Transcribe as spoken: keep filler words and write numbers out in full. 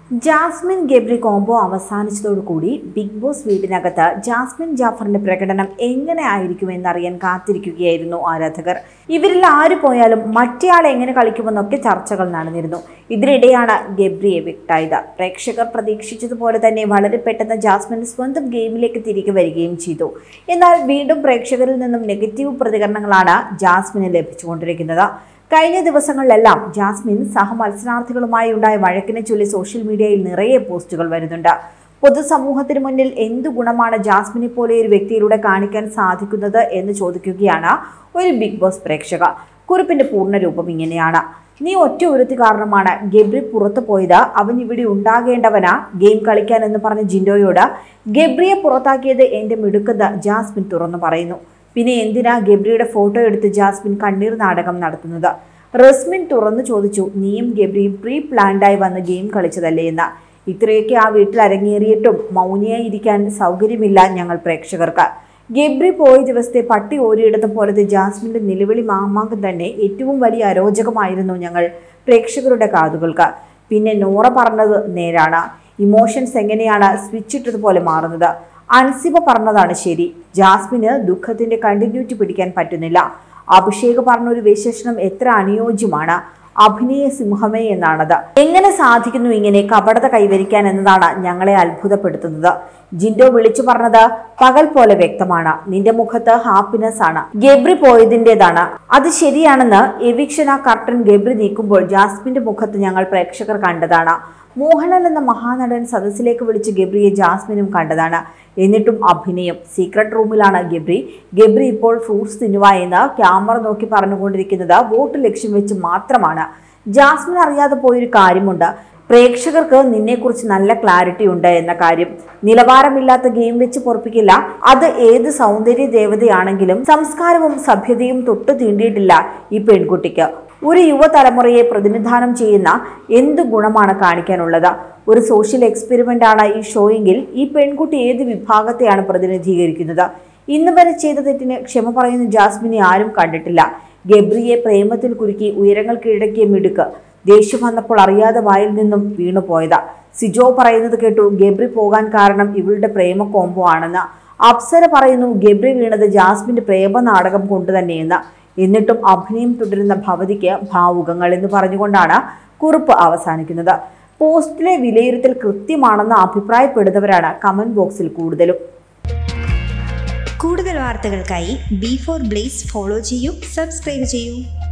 Jasmine Gabri combo അവസാനിച്ചതോടുകൂടി Big Boss വീട്ടിനകത്ത് ജാസ്മിൻ ജാഫറിന്റെ പ്രകടനം എങ്ങനെ ആയിരിക്കുമെന്നറിയാൻ കാത്തിരിക്കുകയായിരുന്നു ആരാധകർ. ഇവരിൽ ആര് പോയാലും മറ്റേയാൾ എങ്ങനെ കളിക്കുമെന്നൊക്കെ ചർച്ചകൾ നടന്നിരുന്നു. ഇതിനിടെയാണ് ഗബ്രിയെ വിട്ടായത്. പ്രേക്ഷകർ പ്രതീക്ഷിച്ചതുപോലെ തന്നെ വളരെ പെട്ടെന്ന് ജാസ്മിൻ സ്വന്തം ഗെയിമിലേക്ക് തിരികെ വരികയും ചെയ്തു. എന്നാൽ വീണ്ടും പ്രേക്ഷകരിൽ നിന്നും നെഗറ്റീവ് പ്രതികരണങ്ങളാണ് ജാസ്മിന് ലഭിച്ചുകൊണ്ടിരിക്കുന്നത്. കഴിഞ്ഞ ദിവസങ്ങളിലെല്ലാം ജാസ്മിൻ സഹമത്സരാർത്ഥികളുമായി ഉണ്ടായ വഴക്കിനെ ചൊല്ലി സോഷ്യൽ മീഡിയയിൽ നിറയെ പോസ്റ്റുകൾ വരുന്നുണ്ട്. പൊതുസമൂഹത്തിന് മുന്നിൽ എന്തു ഗുണമാണ് ജാസ്മിനെ പോലെ ഒരു വ്യക്തിയിലൂടെ കാണിക്കാൻ സാധിക്കുന്നത് എന്ന് ചോദിക്കുകയാണ് ഒരു ബിഗ് ബോസ് പ്രേക്ഷക. കുറിപ്പിന്റെ പൂർണ്ണരൂപം ഇങ്ങനെയാണ്: നീ ഒറ്റ ഒരുത്തി കാരണമാണ് ഗബ്രി പുറത്തു പോയത്. അവൻ ഇവിടെ ഉണ്ടാകേണ്ടവനാ ഗെയിം കളിക്കാൻ എന്ന് പറഞ്ഞ ജിൻഡോയോട് ഗബ്രിയെ പുറത്താക്കിയത് എന്റെ മിടുക്കെന്ന് ജാസ്മിൻ തുറന്നു പറയുന്നു. പിന്നെ എന്തിനാ ഗബ്രിയുടെ ഫോട്ടോ എടുത്ത് ജാസ്മിൻ കണ്ണീർ നാടകം നടത്തുന്നത്? റസ്മിൻ തുറന്നു ചോദിച്ചു, നീയും ഗബ്രിയും പ്രീ പ്ലാൻഡായി വന്ന് ഗെയിം കളിച്ചതല്ലേ എന്ന്. ഇത്രയൊക്കെ ആ വീട്ടിൽ അരങ്ങേറിയിട്ടും മൗനിയായി ഇരിക്കാൻ സൗകര്യമില്ല ഞങ്ങൾ പ്രേക്ഷകർക്ക്. ഗബ്രി പോയ ദിവസത്തെ പട്ടി ഓരിയിടത്തും പോലത്തെ ജാസ്മിന്റെ നിലവിളി മാമാങ്കം തന്നെ ഏറ്റവും വലിയ അരോചകമായിരുന്നു ഞങ്ങൾ പ്രേക്ഷകരുടെ കാതുകൾക്ക്. പിന്നെ നോറ പറഞ്ഞത് നേരാണ്. ഇമോഷൻസ് എങ്ങനെയാണ് സ്വിച്ച് ഇട്ടതുപോലെ മാറുന്നത്. അൻസിബ പറഞ്ഞതാണ് ശരി. ജാസ്മിന് ദുഃഖത്തിന്റെ കണ്ടിന്യൂറ്റി പിടിക്കാൻ പറ്റുന്നില്ല. അഭിഷേക് പറഞ്ഞൊരു വിശേഷണം എത്ര അനുയോജ്യമാണ്. അഭിനയ സിംഹമേ എന്നാണത്. എങ്ങനെ സാധിക്കുന്നു ഇങ്ങനെ കപടത കൈവരിക്കാൻ എന്നതാണ് ഞങ്ങളെ അത്ഭുതപ്പെടുത്തുന്നത്. ജിൻഡോ വിളിച്ചു പറഞ്ഞത് പകൽ പോലെ വ്യക്തമാണ്. നിന്റെ മുഖത്ത് ഹാപ്പിനെസ് ആണ്. ഗബ്രി പോയതിൻ്റെതാണ്. അത് ശരിയാണെന്ന് എവിക്ഷൻ ആ കർട്ടൻ ഗബ്രി നീക്കുമ്പോൾ ജാസ്മിന്റെ മുഖത്ത് ഞങ്ങൾ പ്രേക്ഷകർ കണ്ടതാണ്. മോഹൻലാൽ എന്ന മഹാനടൻ സദസ്സിലേക്ക് വിളിച്ച് ഗബ്രിയെ ജാസ്മിനും കണ്ടതാണ്. എന്നിട്ടും അഭിനയം. സീക്രട്ട് റൂമിലാണ് ഗബ്രി. ഗബ്രി ഇപ്പോൾ ഫ്രൂട്ട്സ് തിന്നുക എന്ന് ക്യാമറ നോക്കി പറഞ്ഞുകൊണ്ടിരിക്കുന്നത് വോട്ട് ലക്ഷ്യം വെച്ച് മാത്രമാണ്. ജാസ്മിൻ അറിയാതെ പോയൊരു കാര്യമുണ്ട്. പ്രേക്ഷകർക്ക് നിന്നെക്കുറിച്ച് നല്ല ക്ലാരിറ്റി ഉണ്ട് എന്ന കാര്യം. നിലവാരമില്ലാത്ത ഗെയിം വെച്ച് പൊറപ്പിക്കില്ല. അത് ഏത് സൗന്ദര്യ ദേവതയാണെങ്കിലും സംസ്കാരവും സഭ്യതയും തൊട്ടു തീണ്ടിയിട്ടില്ല ഈ പെൺകുട്ടിക്ക്. ഒരു യുവതലമുറയെ പ്രതിനിധാനം ചെയ്യുന്ന എന്ത് ഗുണമാണ് കാണിക്കാനുള്ളത്? ഒരു സോഷ്യൽ എക്സ്പെരിമെന്റ് ആണ് ഈ ഷോയെങ്കിൽ ഈ പെൺകുട്ടി ഏത് വിഭാഗത്തെയാണ് പ്രതിനിധീകരിക്കുന്നത്? ഇന്ന് വരെ ചെയ്ത തെറ്റിന് ക്ഷമ പറയുന്ന ജാസ്മിനെ ആരും കണ്ടിട്ടില്ല. ഗബ്രിയെ പ്രേമത്തിൽ കുരുക്കി ഉയരങ്ങൾ കീഴടക്കിയ മിടുക്ക്. ദേഷ്യം വന്നപ്പോൾ അറിയാതെ വായിൽ നിന്നും വീണുപോയതാ. സിജോ പറയുന്നത് കേട്ടു ഗബ്രി പോകാൻ കാരണം ഇവളുടെ പ്രേമ കോംബോ ആണെന്ന്. അപ്സര പറയുന്നു ഗബ്രി വീണത് ജാസ്മിന്റെ പ്രേമ നാടകം കൊണ്ട് തന്നെയെന്ന്. എന്നിട്ടും അഭിനയം തുടരുന്ന ഭവതിക്ക് ഭാവുകങ്ങൾ എന്ന് പറഞ്ഞുകൊണ്ടാണ് കുറിപ്പ് അവസാനിക്കുന്നത്. പോസ്റ്റിലെ വിലയിരുത്തൽ കൃത്യമാണെന്ന് അഭിപ്രായപ്പെടുന്നവരാണ് കമന്റ് ബോക്സിൽ കൂടുതലും. കൂടുതൽ വാർത്തകൾക്കായി ബി ഫോർ ബ്ലേസ് ഫോളോ ചെയ്യൂ, സബ്സ്ക്രൈബ് ചെയ്യൂ.